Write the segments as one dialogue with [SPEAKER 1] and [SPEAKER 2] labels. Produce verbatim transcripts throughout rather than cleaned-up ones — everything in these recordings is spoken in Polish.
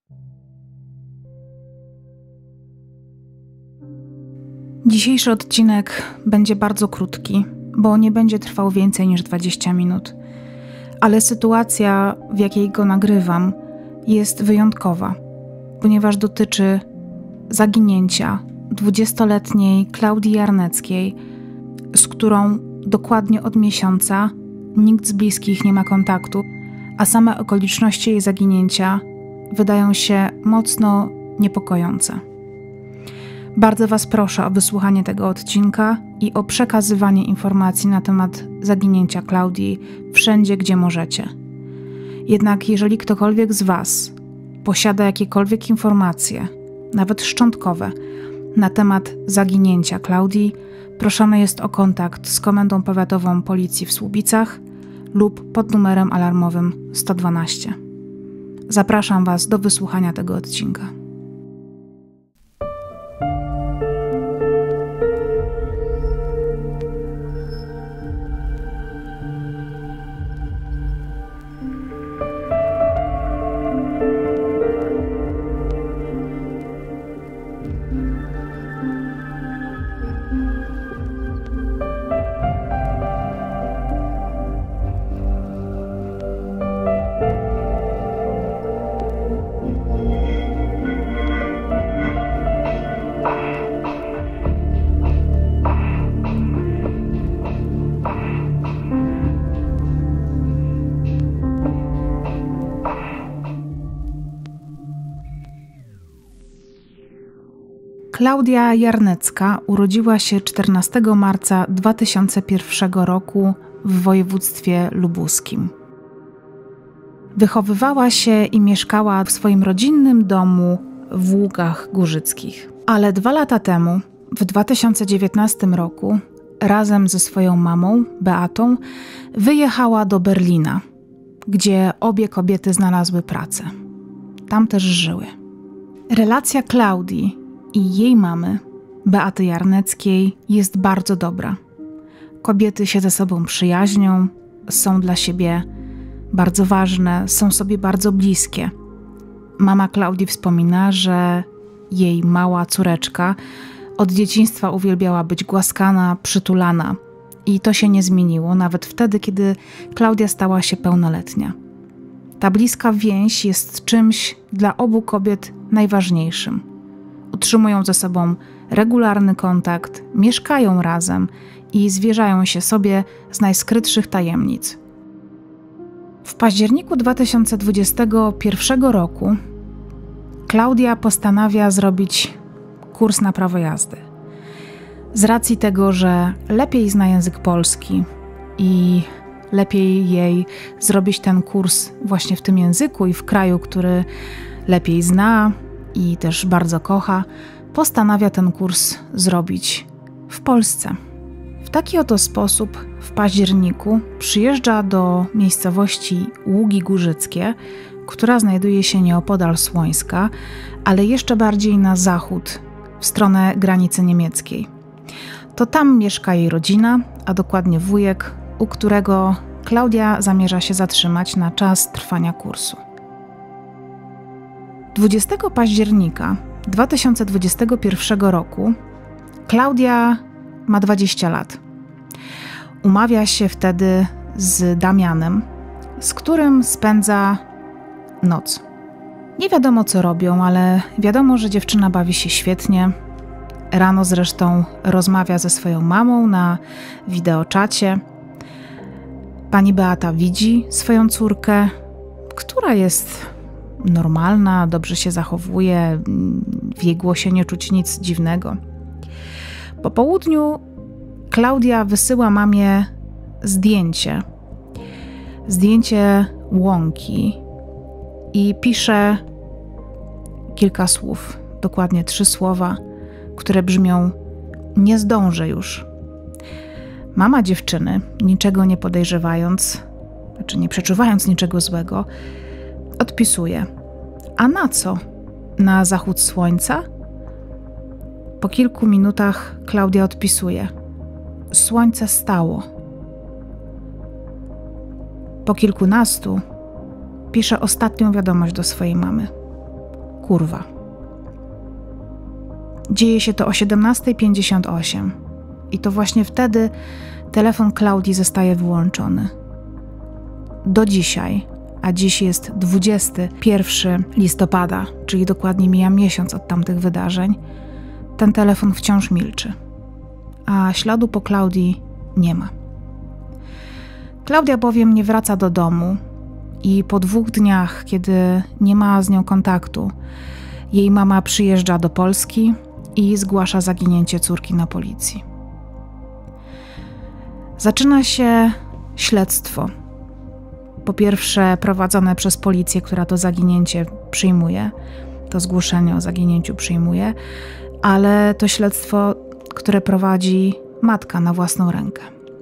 [SPEAKER 1] Dzisiejszy odcinek będzie bardzo krótki, bo nie będzie trwał więcej niż dwadzieścia minut. Ale sytuacja, w jakiej go nagrywam, jest wyjątkowa, ponieważ dotyczy zaginięcia dwudziestoletniej Klaudii Jarneckiej, z którą dokładnie od miesiąca nikt z bliskich nie ma kontaktu, a same okoliczności jej zaginięcia wydają się mocno niepokojące. Bardzo Was proszę o wysłuchanie tego odcinka i o przekazywanie informacji na temat zaginięcia Klaudii wszędzie, gdzie możecie. Jednak jeżeli ktokolwiek z Was posiada jakiekolwiek informacje, nawet szczątkowe, na temat zaginięcia Klaudii, proszony jest o kontakt z Komendą Powiatową Policji w Słubicach lub pod numerem alarmowym sto dwanaście. Zapraszam Was do wysłuchania tego odcinka. Klaudia Jarnecka urodziła się czternastego marca dwa tysiące pierwszego roku w województwie lubuskim. Wychowywała się i mieszkała w swoim rodzinnym domu w Ługach Górzyckich. Ale dwa lata temu, w dwa tysiące dziewiętnastym roku, razem ze swoją mamą, Beatą, wyjechała do Berlina, gdzie obie kobiety znalazły pracę. Tam też żyły. Relacja Klaudii i jej mamy, Beaty Jarneckiej, jest bardzo dobra. Kobiety się ze sobą przyjaźnią, są dla siebie bardzo ważne, są sobie bardzo bliskie. Mama Klaudii wspomina, że jej mała córeczka od dzieciństwa uwielbiała być głaskana, przytulana i to się nie zmieniło, nawet wtedy, kiedy Klaudia stała się pełnoletnia. Ta bliska więź jest czymś dla obu kobiet najważniejszym. Utrzymują ze sobą regularny kontakt, mieszkają razem i zwierzają się sobie z najskrytszych tajemnic. W październiku dwa tysiące dwudziestego pierwszego roku Klaudia postanawia zrobić kurs na prawo jazdy. Z racji tego, że lepiej zna język polski i lepiej jej zrobić ten kurs właśnie w tym języku i w kraju, który lepiej zna i też bardzo kocha, postanawia ten kurs zrobić w Polsce. W taki oto sposób w październiku przyjeżdża do miejscowości Ługi Górzyckie, która znajduje się nieopodal Słońska, ale jeszcze bardziej na zachód, w stronę granicy niemieckiej. To tam mieszka jej rodzina, a dokładnie wujek, u którego Klaudia zamierza się zatrzymać na czas trwania kursu. dwudziestego października dwa tysiące dwudziestego pierwszego roku Klaudia ma dwadzieścia lat. Umawia się wtedy z Damianem, z którym spędza noc. Nie wiadomo, co robią, ale wiadomo, że dziewczyna bawi się świetnie. Rano zresztą rozmawia ze swoją mamą na wideoczacie. Pani Beata widzi swoją córkę, która jest normalna, dobrze się zachowuje, w jej głosie nie czuć nic dziwnego. Po południu Klaudia wysyła mamie zdjęcie. Zdjęcie łąki i pisze kilka słów, dokładnie trzy słowa, które brzmią: nie zdążę już. Mama dziewczyny, niczego nie podejrzewając, znaczy nie przeczuwając niczego złego, odpisuje: a na co? Na zachód słońca? Po kilku minutach Klaudia odpisuje: słońce stało. Po kilkunastu pisze ostatnią wiadomość do swojej mamy: kurwa. Dzieje się to o siedemnasta pięćdziesiąt osiem i to właśnie wtedy telefon Klaudii zostaje wyłączony. Do dzisiaj, a dziś jest dwudziestego pierwszego listopada, czyli dokładnie mija miesiąc od tamtych wydarzeń, ten telefon wciąż milczy, a śladu po Klaudii nie ma. Klaudia bowiem nie wraca do domu i po dwóch dniach, kiedy nie ma z nią kontaktu, jej mama przyjeżdża do Polski i zgłasza zaginięcie córki na policji. Zaczyna się śledztwo. Po pierwsze prowadzone przez policję, która to zaginięcie przyjmuje, to zgłoszenie o zaginięciu przyjmuje, ale to śledztwo, które prowadzi matka na własną rękę.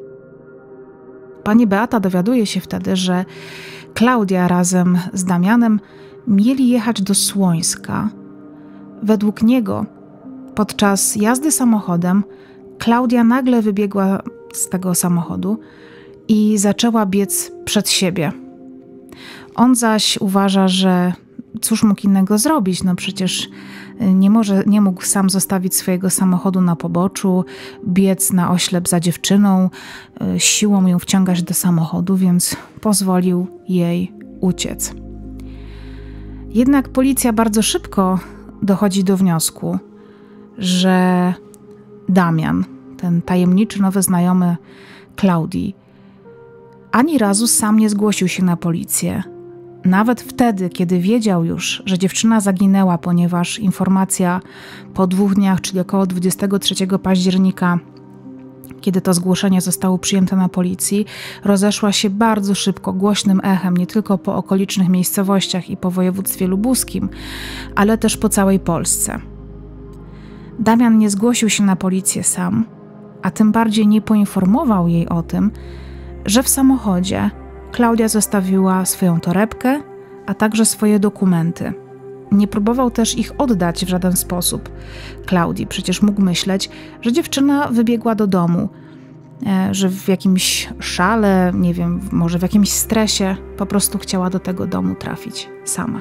[SPEAKER 1] Pani Beata dowiaduje się wtedy, że Klaudia razem z Damianem mieli jechać do Słońska. Według niego podczas jazdy samochodem Klaudia nagle wybiegła z tego samochodu i zaczęła biec przed siebie. On zaś uważa, że cóż mógł innego zrobić? No przecież nie może, nie mógł sam zostawić swojego samochodu na poboczu, biec na oślep za dziewczyną, siłą ją wciągać do samochodu, więc pozwolił jej uciec. Jednak policja bardzo szybko dochodzi do wniosku, że Damian, ten tajemniczy nowy znajomy Klaudii, ani razu sam nie zgłosił się na policję. Nawet wtedy, kiedy wiedział już, że dziewczyna zaginęła, ponieważ informacja po dwóch dniach, czyli około dwudziestego trzeciego października, kiedy to zgłoszenie zostało przyjęte na policji, rozeszła się bardzo szybko, głośnym echem, nie tylko po okolicznych miejscowościach i po województwie lubuskim, ale też po całej Polsce. Damian nie zgłosił się na policję sam, a tym bardziej nie poinformował jej o tym, że w samochodzie Klaudia zostawiła swoją torebkę, a także swoje dokumenty. Nie próbował też ich oddać w żaden sposób Klaudii. Przecież mógł myśleć, że dziewczyna wybiegła do domu, że w jakimś szale, nie wiem, może w jakimś stresie po prostu chciała do tego domu trafić sama.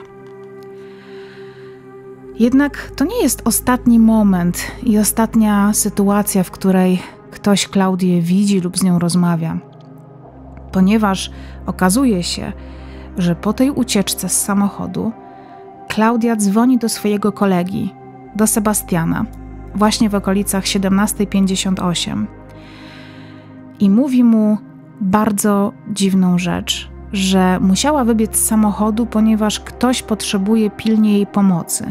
[SPEAKER 1] Jednak to nie jest ostatni moment i ostatnia sytuacja, w której ktoś Klaudię widzi lub z nią rozmawia. Ponieważ okazuje się, że po tej ucieczce z samochodu Klaudia dzwoni do swojego kolegi, do Sebastiana, właśnie w okolicach siedemnasta pięćdziesiąt osiem i mówi mu bardzo dziwną rzecz, że musiała wybiec z samochodu, ponieważ ktoś potrzebuje pilnie jej pomocy.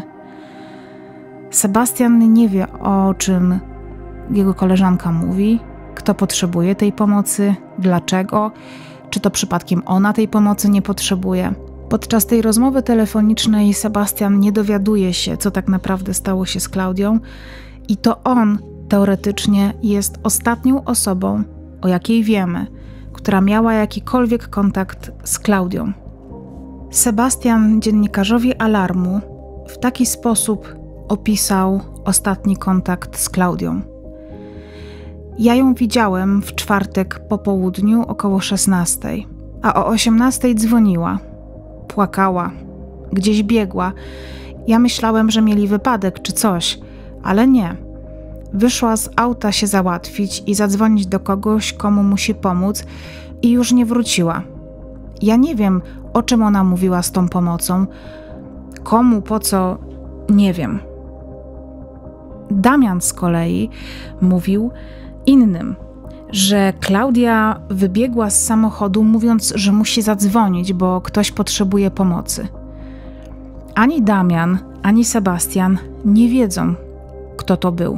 [SPEAKER 1] Sebastian nie wie, o czym jego koleżanka mówi, kto potrzebuje tej pomocy, dlaczego, czy to przypadkiem ona tej pomocy nie potrzebuje. Podczas tej rozmowy telefonicznej Sebastian nie dowiaduje się, co tak naprawdę stało się z Klaudią i to on teoretycznie jest ostatnią osobą, o jakiej wiemy, która miała jakikolwiek kontakt z Klaudią. Sebastian dziennikarzowi Alarmu w taki sposób opisał ostatni kontakt z Klaudią. Ja ją widziałem w czwartek po południu około szesnastej, a o osiemnastej dzwoniła. Płakała, gdzieś biegła. Ja myślałem, że mieli wypadek czy coś, ale nie. Wyszła z auta się załatwić i zadzwonić do kogoś, komu musi pomóc i już nie wróciła. Ja nie wiem, o czym ona mówiła z tą pomocą. Komu, po co, nie wiem. Damian z kolei mówił innym, że Klaudia wybiegła z samochodu, mówiąc, że musi zadzwonić, bo ktoś potrzebuje pomocy. Ani Damian, ani Sebastian nie wiedzą, kto to był.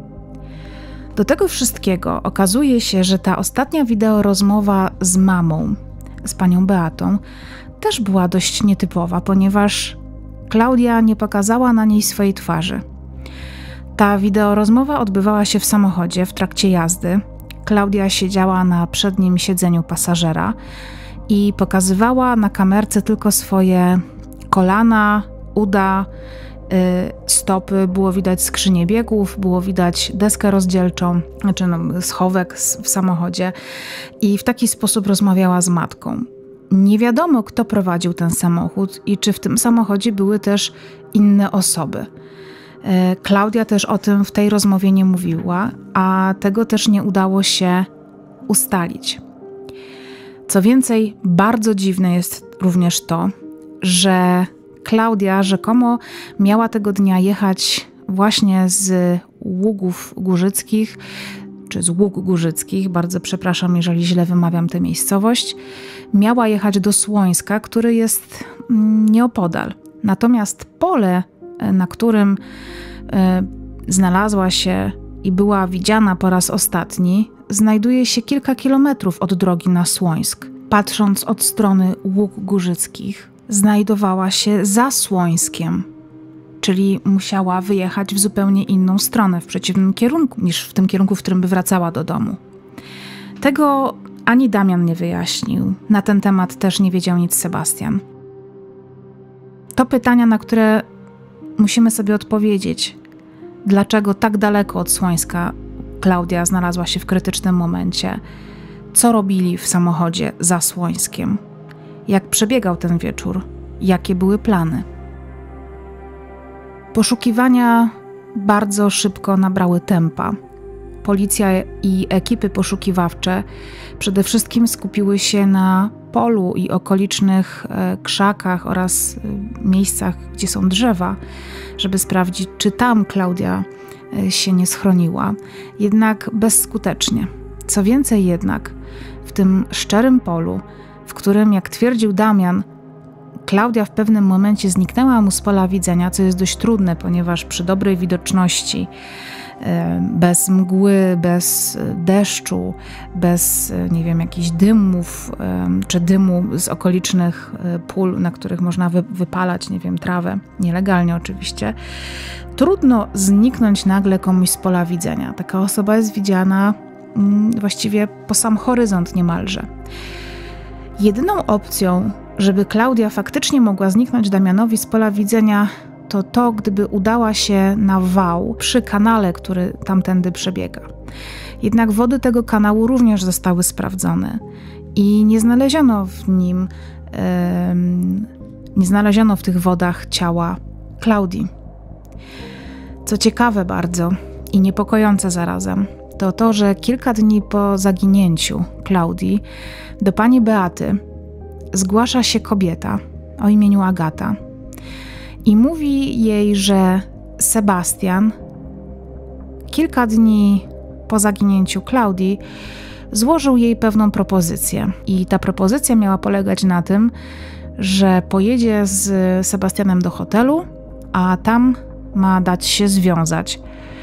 [SPEAKER 1] Do tego wszystkiego okazuje się, że ta ostatnia wideorozmowa z mamą, z panią Beatą, też była dość nietypowa, ponieważ Klaudia nie pokazała na niej swojej twarzy. Ta wideorozmowa odbywała się w samochodzie w trakcie jazdy. Klaudia siedziała na przednim siedzeniu pasażera i pokazywała na kamerce tylko swoje kolana, uda, yy, stopy. Było widać skrzynię biegów, było widać deskę rozdzielczą, znaczy no, schowek w samochodzie i w taki sposób rozmawiała z matką. Nie wiadomo, kto prowadził ten samochód i czy w tym samochodzie były też inne osoby. Klaudia też o tym w tej rozmowie nie mówiła, a tego też nie udało się ustalić. Co więcej, bardzo dziwne jest również to, że Klaudia rzekomo miała tego dnia jechać właśnie z Ługów Górzyckich, czy z Ług Górzyckich, bardzo przepraszam, jeżeli źle wymawiam tę miejscowość, miała jechać do Słońska, który jest nieopodal. Natomiast pole, na którym e, znalazła się i była widziana po raz ostatni, znajduje się kilka kilometrów od drogi na Słońsk. Patrząc od strony Ług Górzyckich, znajdowała się za Słońskiem, czyli musiała wyjechać w zupełnie inną stronę, w przeciwnym kierunku niż w tym kierunku, w którym by wracała do domu. Tego ani Damian nie wyjaśnił. Na ten temat też nie wiedział nic Sebastian. To pytania, na które musimy sobie odpowiedzieć. Dlaczego tak daleko od Słońska Klaudia znalazła się w krytycznym momencie? Co robili w samochodzie za Słońskiem? Jak przebiegał ten wieczór? Jakie były plany? Poszukiwania bardzo szybko nabrały tempa. Policja i ekipy poszukiwawcze przede wszystkim skupiły się na polu i okolicznych krzakach oraz miejscach, gdzie są drzewa, żeby sprawdzić, czy tam Klaudia się nie schroniła. Jednak bezskutecznie. Co więcej jednak, w tym szczerym polu, w którym, jak twierdził Damian, Klaudia w pewnym momencie zniknęła mu z pola widzenia, co jest dość trudne, ponieważ przy dobrej widoczności, bez mgły, bez deszczu, bez, nie wiem, jakichś dymów, czy dymu z okolicznych pól, na których można wy- wypalać, nie wiem, trawę, nielegalnie oczywiście, trudno zniknąć nagle komuś z pola widzenia. Taka osoba jest widziana właściwie po sam horyzont niemalże. Jedyną opcją, żeby Klaudia faktycznie mogła zniknąć Damianowi z pola widzenia, to to, gdyby udała się na wał przy kanale, który tamtędy przebiega. Jednak wody tego kanału również zostały sprawdzone i nie znaleziono w nim, yy, nie znaleziono w tych wodach ciała Klaudii. Co ciekawe bardzo i niepokojące zarazem, to to, że kilka dni po zaginięciu Klaudii do pani Beaty zgłasza się kobieta o imieniu Agata i mówi jej, że Sebastian kilka dni po zaginięciu Klaudii złożył jej pewną propozycję. I ta propozycja miała polegać na tym, że pojedzie z Sebastianem do hotelu, a tam ma dać się związać.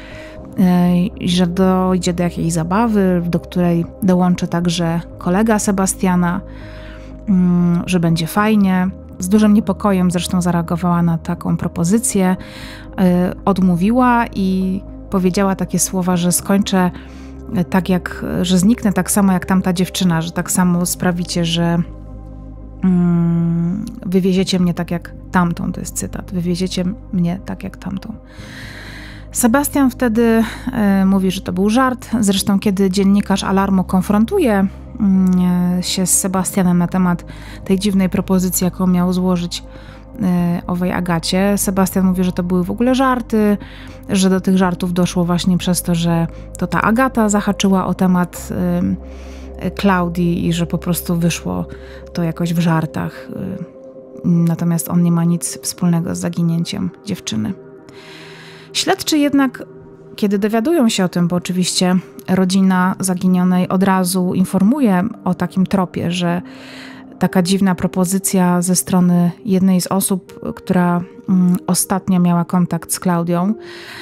[SPEAKER 1] Yy, że dojdzie do jakiejś zabawy, do której dołączy także kolega Sebastiana, yy, że będzie fajnie. Z dużym niepokojem zresztą zareagowała na taką propozycję, yy, odmówiła i powiedziała takie słowa, że skończę tak jak, że zniknę tak samo jak tamta dziewczyna, że tak samo sprawicie, że yy, wywieziecie mnie tak jak tamtą, to jest cytat, wywieziecie mnie tak jak tamtą. Sebastian wtedy y, mówi, że to był żart. Zresztą kiedy dziennikarz Alarmu konfrontuje y, się z Sebastianem na temat tej dziwnej propozycji, jaką miał złożyć y, owej Agacie, Sebastian mówi, że to były w ogóle żarty, że do tych żartów doszło właśnie przez to, że to ta Agata zahaczyła o temat y, y, Klaudii i że po prostu wyszło to jakoś w żartach. Y, natomiast on nie ma nic wspólnego z zaginięciem dziewczyny. Śledczy jednak, kiedy dowiadują się o tym, bo oczywiście rodzina zaginionej od razu informuje o takim tropie, że taka dziwna propozycja ze strony jednej z osób, która mm, ostatnio miała kontakt z Klaudią.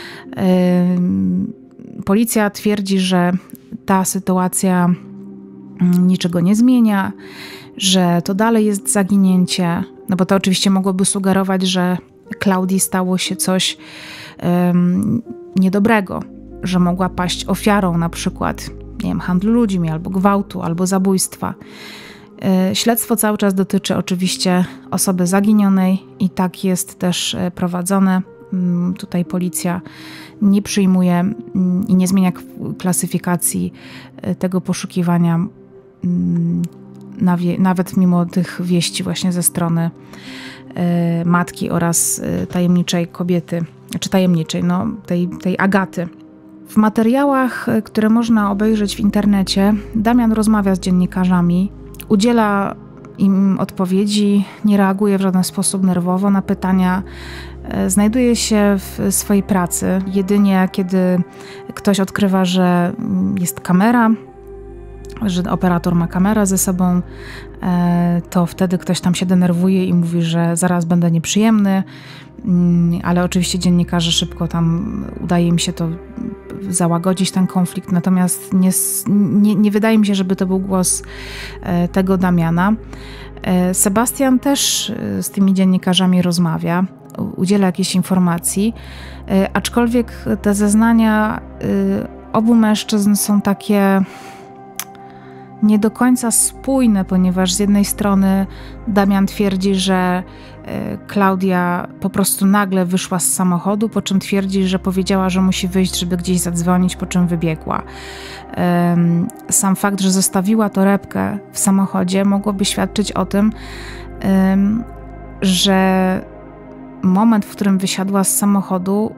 [SPEAKER 1] Yy, policja twierdzi, że ta sytuacja yy, niczego nie zmienia, że to dalej jest zaginięcie, no bo to oczywiście mogłoby sugerować, że Klaudii stało się coś um, niedobrego, że mogła paść ofiarą na przykład, nie wiem, handlu ludźmi, albo gwałtu, albo zabójstwa. Yy, śledztwo cały czas dotyczy oczywiście osoby zaginionej i tak jest też prowadzone. Yy, tutaj policja nie przyjmuje yy, i nie zmienia klasyfikacji yy, tego poszukiwania yy, nawet mimo tych wieści właśnie ze strony matki oraz tajemniczej kobiety, czy tajemniczej, no tej, tej Agaty. W materiałach, które można obejrzeć w internecie, Damian rozmawia z dziennikarzami, udziela im odpowiedzi, nie reaguje w żaden sposób nerwowo na pytania. Znajduje się w swojej pracy. Jedynie kiedy ktoś odkrywa, że jest kamera, że operator ma kamerę ze sobą, to wtedy ktoś tam się denerwuje i mówi, że zaraz będę nieprzyjemny, ale oczywiście dziennikarze szybko tam udaje im się to załagodzić, ten konflikt, natomiast nie, nie, nie wydaje mi się, żeby to był głos tego Damiana. Sebastian też z tymi dziennikarzami rozmawia, udziela jakichś informacji, aczkolwiek te zeznania obu mężczyzn są takie nie do końca spójne, ponieważ z jednej strony Damian twierdzi, że Klaudia po prostu nagle wyszła z samochodu, po czym twierdzi, że powiedziała, że musi wyjść, żeby gdzieś zadzwonić, po czym wybiegła. Sam fakt, że zostawiła torebkę w samochodzie, mogłoby świadczyć o tym, że moment, w którym wysiadła z samochodu,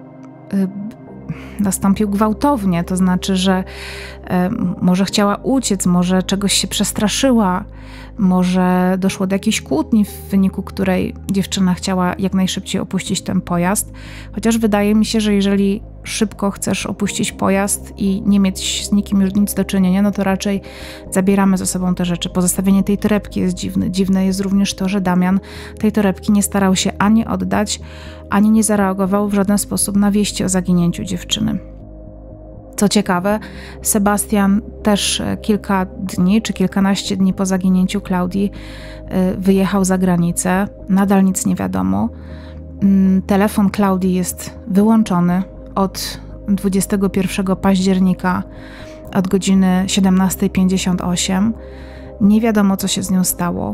[SPEAKER 1] nastąpił gwałtownie, to znaczy, że e, może chciała uciec, może czegoś się przestraszyła, może doszło do jakiejś kłótni, w wyniku której dziewczyna chciała jak najszybciej opuścić ten pojazd. Chociaż wydaje mi się, że jeżeli szybko chcesz opuścić pojazd i nie mieć z nikim już nic do czynienia, no to raczej zabieramy ze sobą te rzeczy. Pozostawienie tej torebki jest dziwne. Dziwne jest również to, że Damian tej torebki nie starał się ani oddać, ani nie zareagował w żaden sposób na wieści o zaginięciu dziewczyny. Co ciekawe, Sebastian też kilka dni czy kilkanaście dni po zaginięciu Klaudii wyjechał za granicę. Nadal nic nie wiadomo. Telefon Klaudii jest wyłączony od dwudziestego pierwszego października od godziny siedemnasta pięćdziesiąt osiem. Nie wiadomo, co się z nią stało.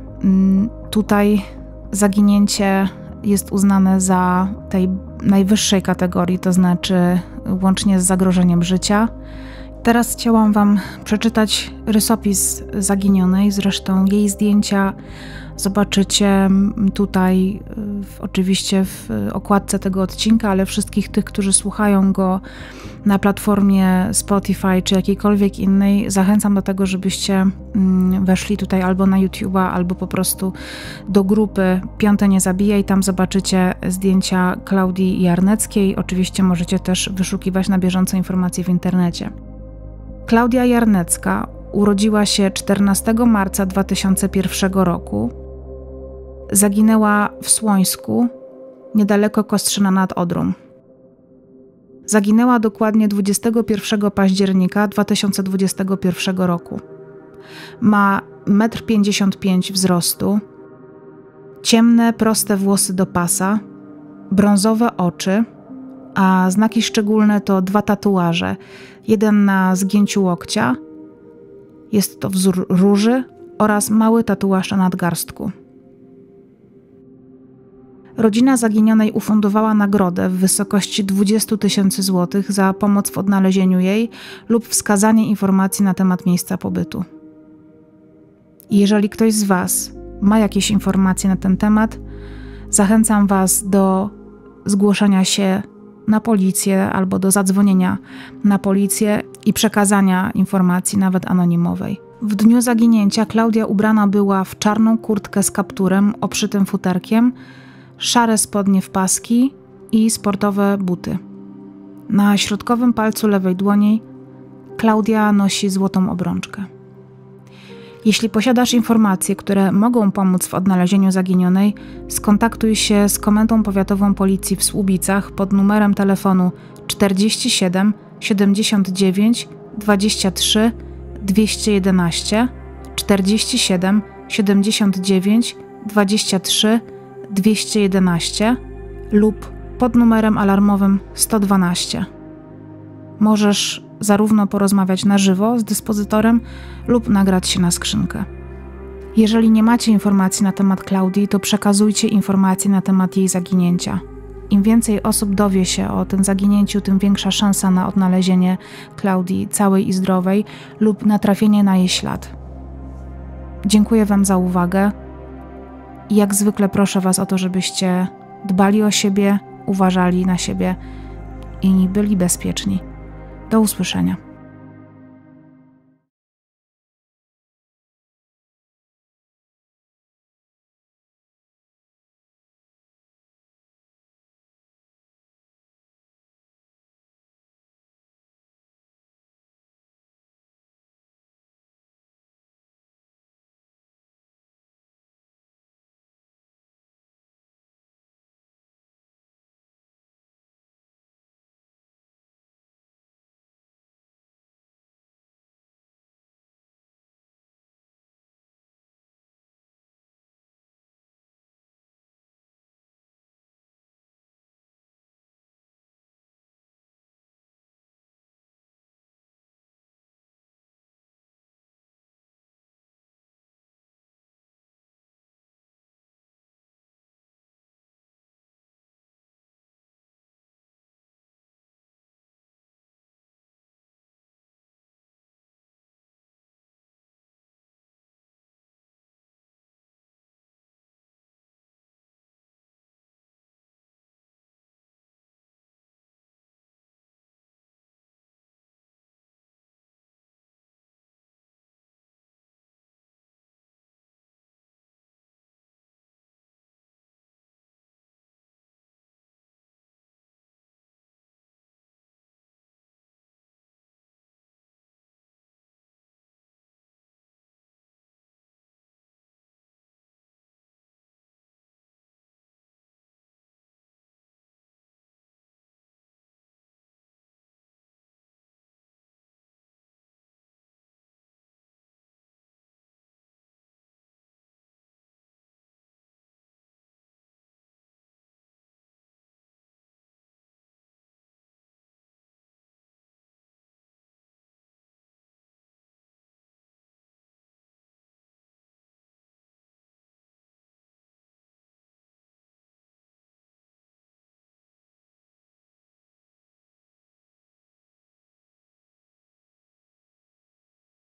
[SPEAKER 1] Tutaj zaginięcie jest uznane za tej najwyższej kategorii, to znaczy łącznie z zagrożeniem życia. Teraz chciałam Wam przeczytać rysopis zaginionej, zresztą jej zdjęcia zobaczycie tutaj w, oczywiście w okładce tego odcinka, ale wszystkich tych, którzy słuchają go na platformie Spotify czy jakiejkolwiek innej, zachęcam do tego, żebyście weszli tutaj albo na YouTube'a, albo po prostu do grupy Piąte nie zabijaj. Tam zobaczycie zdjęcia Klaudii Jarneckiej. Oczywiście możecie też wyszukiwać na bieżąco informacje w internecie. Klaudia Jarnecka urodziła się czternastego marca dwa tysiące pierwszego roku. Zaginęła w Słońsku, niedaleko Kostrzyna nad Odrą. Zaginęła dokładnie dwudziestego pierwszego października dwa tysiące dwudziestego pierwszego roku. Ma metr pięćdziesiąt pięć wzrostu, ciemne, proste włosy do pasa, brązowe oczy, a znaki szczególne to dwa tatuaże. Jeden na zgięciu łokcia, jest to wzór róży, oraz mały tatuaż na nadgarstku. Rodzina zaginionej ufundowała nagrodę w wysokości dwadzieścia tysięcy złotych za pomoc w odnalezieniu jej lub wskazanie informacji na temat miejsca pobytu. Jeżeli ktoś z Was ma jakieś informacje na ten temat, zachęcam Was do zgłoszenia się na policję albo do zadzwonienia na policję i przekazania informacji, nawet anonimowej. W dniu zaginięcia Klaudia ubrana była w czarną kurtkę z kapturem obszytym futerkiem, szare spodnie w paski i sportowe buty. Na środkowym palcu lewej dłoni Klaudia nosi złotą obrączkę. Jeśli posiadasz informacje, które mogą pomóc w odnalezieniu zaginionej, skontaktuj się z Komendą Powiatową Policji w Słubicach pod numerem telefonu czterdzieści siedem siedemdziesiąt dziewięć dwadzieścia trzy dwieście jedenaście, czterdzieści siedem siedemdziesiąt dziewięć dwadzieścia trzy dwieście jedenaście lub pod numerem alarmowym sto dwanaście. Możesz zarówno porozmawiać na żywo z dyspozytorem lub nagrać się na skrzynkę. Jeżeli nie macie informacji na temat Klaudii, to przekazujcie informacje na temat jej zaginięcia. Im więcej osób dowie się o tym zaginięciu, tym większa szansa na odnalezienie Klaudii całej i zdrowej lub na trafienie na jej ślad. Dziękuję Wam za uwagę i jak zwykle proszę Was o to, żebyście dbali o siebie, uważali na siebie i byli bezpieczni. Do usłyszenia.